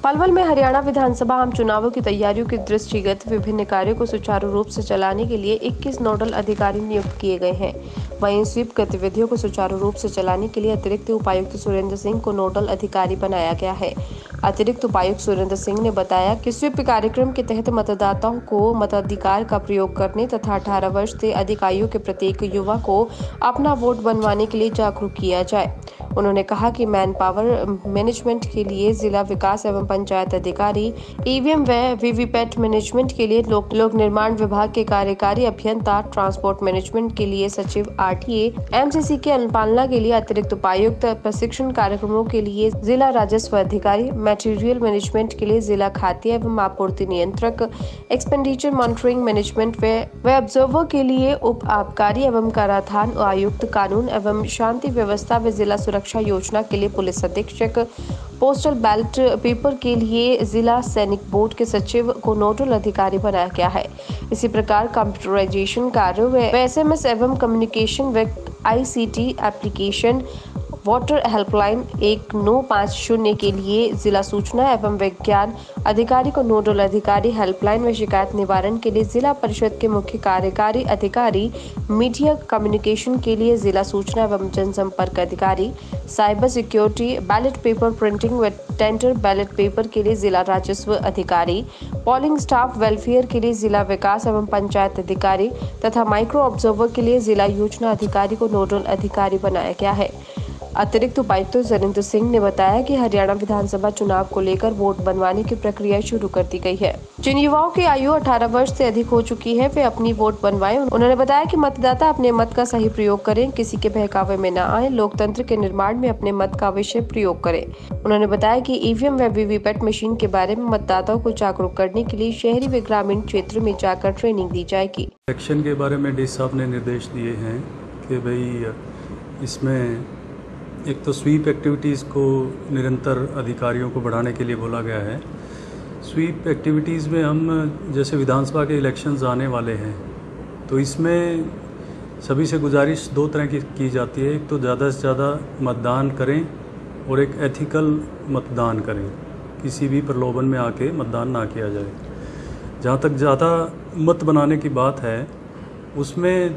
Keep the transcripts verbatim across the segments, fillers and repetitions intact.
पलवल में हरियाणा विधानसभा आम चुनावों की तैयारियों के दृष्टिगत विभिन्न कार्यों को सुचारू रूप से चलाने के लिए इक्कीस नोडल अधिकारी नियुक्त किए गए हैं। वहीं स्वीप गतिविधियों को सुचारू रूप से चलाने के लिए अतिरिक्त उपायुक्त सुरेंद्र सिंह को नोडल अधिकारी बनाया गया है। अतिरिक्त उपायुक्त सुरेंद्र सिंह ने बताया कि स्वीप कार्यक्रम के तहत मतदाताओं को मताधिकार का प्रयोग करने तथा अठारह वर्ष से अधिक आयु के प्रत्येक युवा को अपना वोट बनवाने के लिए जागरूक किया जाए। उन्होंने कहा कि मैन पावर मैनेजमेंट के लिए जिला विकास एवं पंचायत अधिकारी, ईवीएम व वीवीपैट मैनेजमेंट के लिए लोक लोक निर्माण विभाग के कार्यकारी अभियंता, ट्रांसपोर्ट मैनेजमेंट के लिए सचिव आरटीए, एमसीसी के अनुपालना के लिए अतिरिक्त उपायुक्त, प्रशिक्षण कार्यक्रमों के लिए जिला राजस्व अधिकारी, मटेरियल मैनेजमेंट के लिए जिला खाद्य एवं आपूर्ति नियंत्रक, एक्सपेंडिचर मॉनिटरिंग मैनेजमेंट व ऑब्जर्वर के लिए उप आबकारी एवं कराधान आयुक्त, कानून एवं शांति व्यवस्था व जिला सुरक्षा योजना के लिए पुलिस अधीक्षक, पोस्टल बैलेट पेपर के लिए जिला सैनिक बोर्ड के सचिव को नोडल अधिकारी बनाया गया है। इसी प्रकार कंप्यूटराइजेशन कार्य व एसएमएस एवं कम्युनिकेशन व आईसीटी एप्लीकेशन, वाटर हेल्पलाइन एक नौ पाँच शून्य के लिए जिला सूचना एवं विज्ञान अधिकारी को नोडल अधिकारी, हेल्पलाइन व शिकायत निवारण के लिए जिला परिषद के मुख्य कार्यकारी अधिकारी, मीडिया कम्युनिकेशन के लिए जिला सूचना एवं जनसंपर्क अधिकारी, cyber security, ballot paper printing व टेंडर बैलेट पेपर के लिए जिला राजस्व अधिकारी, पोलिंग स्टाफ वेलफेयर के लिए जिला विकास एवं पंचायत अधिकारी तथा माइक्रो ऑब्जर्वर के लिए जिला योजना अधिकारी को नोडल अधिकारी बनाया गया है। अतिरिक्त उपायुक्त सुरेंद्र सिंह ने बताया कि हरियाणा विधानसभा चुनाव को लेकर वोट बनवाने की प्रक्रिया शुरू कर दी गई है। जिन युवाओं की आयु अठारह वर्ष से अधिक हो चुकी है वे अपनी वोट बनवाएं। उन्होंने बताया कि मतदाता अपने मत का सही प्रयोग करें, किसी के बहकावे में न आए, लोकतंत्र के निर्माण में अपने मत का अवश्य प्रयोग करें। उन्होंने बताया कि ईवीएम व वीवीपैट मशीन के बारे में मतदाताओं को जागरूक करने के लिए शहरी व ग्रामीण क्षेत्र में जाकर ट्रेनिंग दी जाएगी। इलेक्शन के बारे में डी साहब ने निर्देश दिए हैं कि भाई इसमें एक तो स्वीप एक्टिविटीज़ को निरंतर अधिकारियों को बढ़ाने के लिए बोला गया है। स्वीप एक्टिविटीज़ में हम जैसे विधानसभा के इलेक्शंस आने वाले हैं तो इसमें सभी से गुजारिश दो तरह की की जाती है। एक तो ज़्यादा से ज़्यादा मतदान करें और एक एथिकल मतदान करें, किसी भी प्रलोभन में आके मतदान ना किया जाए। जहाँ तक ज़्यादा मत बनाने की बात है उसमें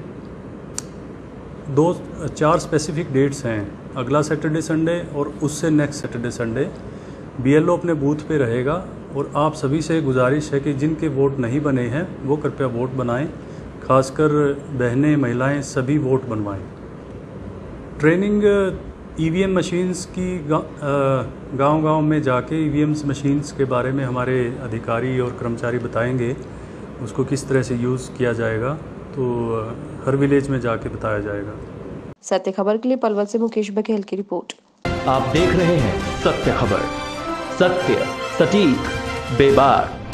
दो चार स्पेसिफिक डेट्स हैं, अगला सैटरडे संडे और उससे नेक्स्ट सैटरडे संडे। बीएलओ अपने बूथ पे रहेगा और आप सभी से गुजारिश है कि जिनके वोट नहीं बने हैं वो कृपया वोट बनाएं, खासकर बहनें, महिलाएं सभी वोट बनवाएं। ट्रेनिंग ईवीएम मशीन्स की गांव-गांव में जाके ईवीएम मशीन्स के बारे में हमारे अधिकारी और कर्मचारी बताएंगे, उसको किस तरह से यूज़ किया जाएगा, तो हर विलेज में जाके बताया जाएगा। सत्य खबर के लिए पलवल से मुकेश बघेल की रिपोर्ट। आप देख रहे हैं सत्य खबर, सत्य, सटीक, बेबाक।